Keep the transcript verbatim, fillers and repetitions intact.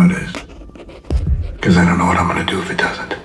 it is. Because I don't know what I'm going to do if it doesn't.